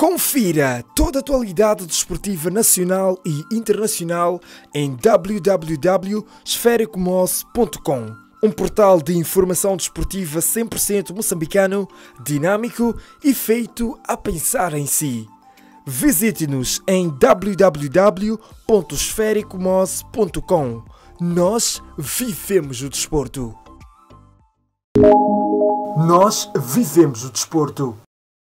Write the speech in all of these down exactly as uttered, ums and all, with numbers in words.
Confira toda a atualidade desportiva nacional e internacional em w w w ponto esféricomos ponto com, um portal de informação desportiva cem por cento moçambicano, dinâmico e feito a pensar em si. Visite-nos em w w w ponto esféricomos ponto com. Nós vivemos o desporto. Nós vivemos o desporto.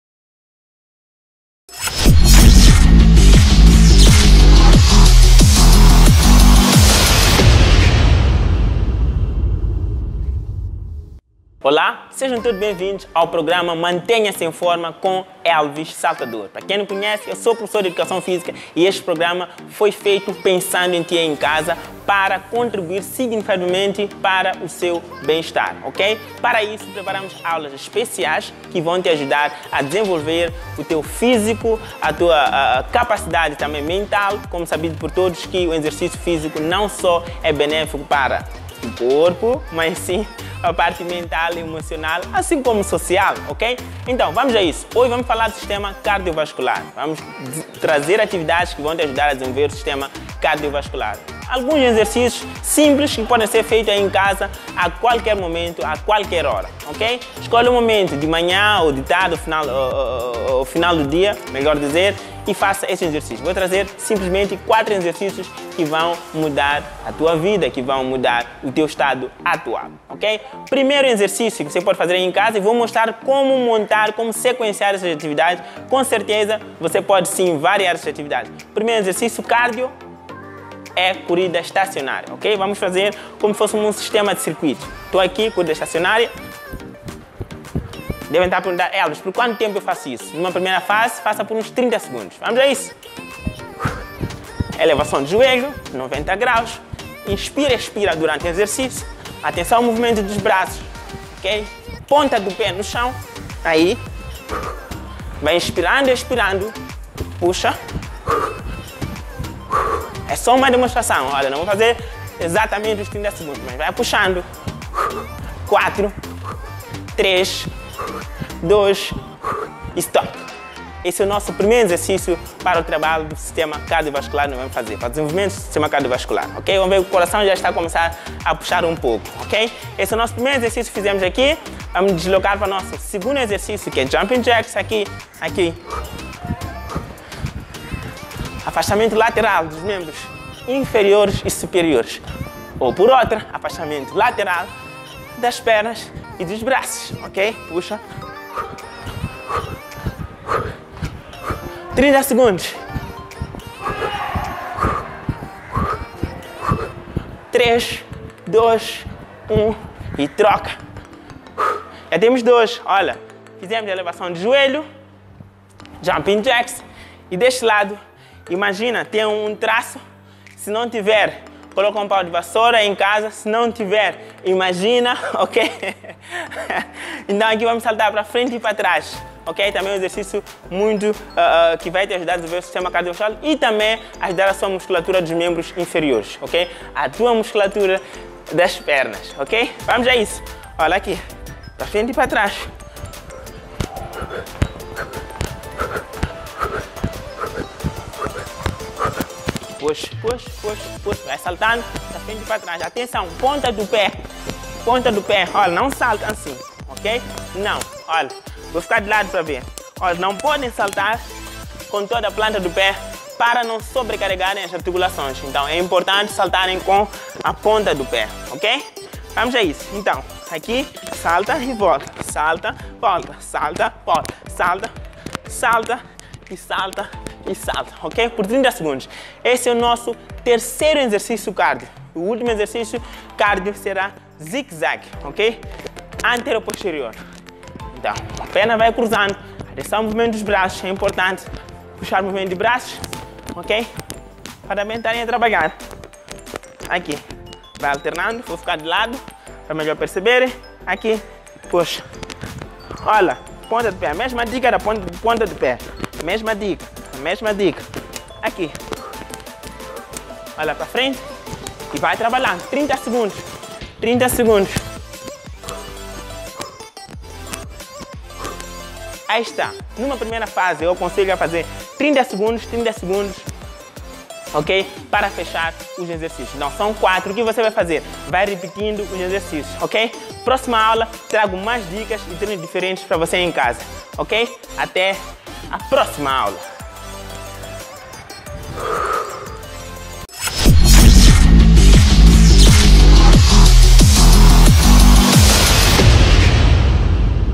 Olá, sejam todos bem-vindos ao programa Mantenha-se em Forma com Elvis Saltador. Para quem não conhece, eu sou professor de Educação Física e este programa foi feito pensando em ti em casa para contribuir significativamente para o seu bem-estar, ok? Para isso, preparamos aulas especiais que vão te ajudar a desenvolver o teu físico, a tua a, a capacidade também mental, como sabido por todos que o exercício físico não só é benéfico para o corpo, mas sim a parte mental e emocional, assim como social, ok? Então, vamos a isso. Hoje vamos falar do sistema cardiovascular. Vamos trazer atividades que vão te ajudar a desenvolver o sistema cardiovascular. Alguns exercícios simples que podem ser feitos em casa a qualquer momento, a qualquer hora, ok? Escolha um momento de manhã ou de tarde, ao final, ao, ao final do dia, melhor dizer, e faça esse exercício. Vou trazer simplesmente quatro exercícios que vão mudar a tua vida, que vão mudar o teu estado atual, ok? Primeiro exercício que você pode fazer em casa e vou mostrar como montar, como sequenciar essas atividades. Com certeza você pode sim variar essas atividades. Primeiro exercício, cardio, é corrida estacionária, ok? Vamos fazer como se fosse um sistema de circuito. Estou aqui, corrida estacionária. Devem estar a perguntar, Elvis, por quanto tempo eu faço isso? Numa primeira fase, faça por uns trinta segundos. Vamos a isso? Elevação de joelho, noventa graus. Inspira, expira durante o exercício. Atenção ao movimento dos braços, ok? Ponta do pé no chão. Aí. Vai inspirando, expirando. Puxa. É só uma demonstração. Olha, não vou fazer exatamente os trinta segundos, mas vai puxando. quatro, três, dois, stop. Esse é o nosso primeiro exercício para o trabalho do sistema cardiovascular que nós vamos fazer, para o desenvolvimento do sistema cardiovascular, ok? Vamos ver que o coração já está a começar a puxar um pouco, ok? Esse é o nosso primeiro exercício que fizemos aqui. Vamos deslocar para o nosso segundo exercício, que é jumping jacks, aqui, aqui. Afastamento lateral dos membros inferiores e superiores. Ou por outra, afastamento lateral das pernas e dos braços, ok? Puxa. trinta segundos. três, dois, um e troca. Já temos dois. Olha, fizemos a elevação de joelho, jumping jacks, e deste lado, imagina, tem um traço. Se não tiver, coloca um pau de vassoura em casa. Se não tiver, imagina, ok? Então aqui vamos saltar para frente e para trás, ok? Também é um exercício muito uh, uh, que vai te ajudar a desenvolver o sistema cardiovascular e também ajudar a sua musculatura dos membros inferiores, ok? A tua musculatura das pernas, ok? Vamos a isso. Olha aqui, para frente e para trás. Puxa, puxa, puxa, puxa. Vai saltando para frente e para trás. Atenção, ponta do pé. Ponta do pé. Olha, não salta assim, ok? Não, olha. Vou ficar de lado para ver. Olha, não podem saltar com toda a planta do pé para não sobrecarregarem as articulações. Então, é importante saltarem com a ponta do pé, ok? Vamos a isso. Então, aqui, salta e volta. Salta, volta, salta, volta. Salta, salta e salta. E salta, ok? Por trinta segundos. Esse é o nosso terceiro exercício cardio. O último exercício cardio será zigue-zague, ok? Antero-posterior. Então, a perna vai cruzando. Atenção ao movimento dos braços, é importante. Puxar o movimento de braços, ok? Para também estarem a trabalhar. Aqui. Vai alternando, vou ficar de lado, para melhor perceberem. Aqui, puxa. Olha, ponta do pé. A mesma dica da ponta, ponta do pé. Mesma dica. Mesma dica. Aqui. Olha para frente e vai trabalhando. trinta segundos. trinta segundos. Aí está. numa primeira fase, eu aconselho a fazer trinta segundos, trinta segundos, ok? Para fechar os exercícios. Não, são quatro. O que você vai fazer? Vai repetindo os exercícios, ok? Próxima aula, trago mais dicas e treinos diferentes para você em casa, ok? Até a próxima aula.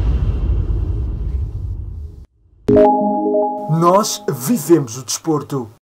Nós vivemos o desporto.